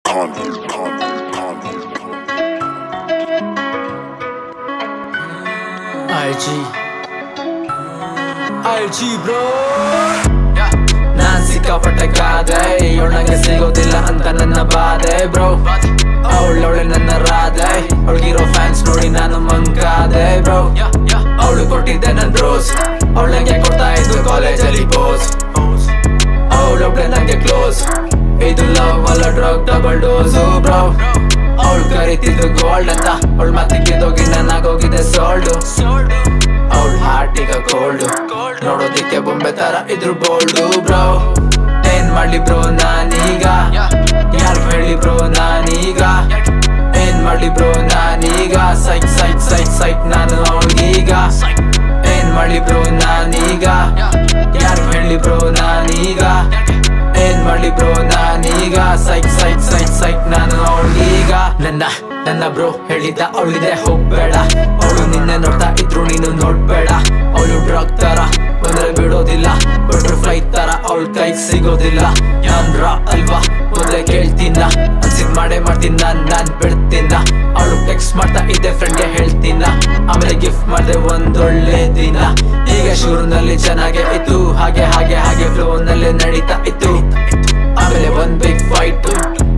IG bro ನಾನ್ ಸಿಕ್ಕಾಪಟ್ಟೆ ಕಾದೆ ಇವಳಂಗೆ ಸಿಗೋದಿಲ್ಲ ಅಂತ ನನ್ನ ಬಾಧೆ ಬ್ರೋ ಅವಳೆ ನನ್ನ ರಾಧೆ ಅವಳಿಗಿರೋ ಫ್ಯಾನ್ಸ್ ನೋಡಿ ನಾನು ಮಂಕಾದೆ ಬ್ರೋ ಅವಳು ಕೊಟ್ಟಿದ್ದೆ ನನ್ ಬ್ರೋಸ್ ಅವಳಂಗೆ ಕೊಡ್ತಾ ಇದ್ದು ಕಾಲೇಜಲ್ಲಿ ಬೋಸ್ ಅವಳೊಬ್ಳೆ ನಂಗೆ ಕ್ಲೋಸ್ ಇದು ಲವ್ ಅಲ್ಲ ಡ್ರಗ್ ಡಬಲ್ ಡೋಸು ಬ್ರೋ ಅವಳು ಕರಿತಿದ್ದು ಗೋಲ್ಡ್ ಅಂತ ಅವಳು ಮತ್ತಿಕ್ಕಿದ್ದೋಗಿ ನನ್ನಾಗೋಗಿದೆ ಸೋಲ್ಡು ಅವಳ ಹಾರ್ಟ್ ಈಗ ಕೋಲ್ಡ್ ನೋಡೋದಿಕ್ಕೆ ಬೊಂಬೆ ತರ ಇದ್ರು ಬೋಲ್ಡು ಬ್ರೋ ಏನ್ ಮಾಡ್ಲಿ ಬ್ರೋ ನಾನೀಗ ಯಾರು ಹೇಳಿ ಬ್ರೋ ನಾನೀಗ ಏನ್ ಮಾಡ್ಲಿ ಬ್ರೋ ನಾನೀಗ ಸೈಕ್ ಸೈಕ್ ಸೈಕ್ ಸೈಕ್ ನಾನು ಅವಳಿಗೀಗ ಏನ್ ಮಾಡ್ಲಿ ಬ್ರೋ ನಾನೀಗ ಯಾರು ಹೇಳಿ ಬ್ರೋ ನಾನೀಗ ಏನ್ ಮಾಡ್ಲಿ ಬ್ರೋ ನಾನೀಗ ಸೈಕ್ ಸೈಕ್ ಸೈಕ್ ಸೈಕ್ ನಾನು ಅವಳಿಗೀಗ ನನ್ನ ಬ್ರೋ ಹೇಳಿದ್ದ ಅವಳಿದೆ ಹೋಗ್ಬೇಡ ಅವಳು ನಿನ್ನೆ ನೋಡ್ತಾ ಇದ್ರು ನೀನು ನೋಡ್ಬೇಡ ಅವಳು ಡ್ರಗ್ ತರ ಬಂದ್ರೆ ಬಿಡೋದಿಲ್ಲ ಬಟರ್ಫ್ಲೈ ತರ ಅವಳ ಕೈಗೆ ಸಿಗೋದಿಲ್ಲ ನಾನ್ ರಾ ಅಲ್ವಾ ಮೊದ್ಲೇ ಕೇಳ್ತೀನ ಅನ್ಸಿದ್ ಮಾಡೇ ಮಾಡ್ತೀನ ನಾನ್ ಬಿಡ್ತೀನ ಅವಳು ಟೆಕ್ಸ್ಟ್ ಮಾಡ್ತಾ ಇದ್ದೆ ಫ್ರೆಂಡ್ಗೆ ಹೇಳ್ತೀನ ಆಮೇಲೆ ಗಿಫ್ಟ್ ಮಾಡ್ದೆ ಒಂದೊಳ್ಳೆ ದಿನ ಈಗ ಶುರುನಲ್ಲಿ ಚೆನ್ನಾಗೆ ಇತ್ತು ಹಾಗೆ ಹಾಗೆ ಹಾಗೆ ಫ್ಲೋ ನಲ್ಲಿ ನಡೀತಾ ಇತ್ತು ಆಮೇಲೆ ಒಂದ್ ಬಿಗ್ ಫೈಟ್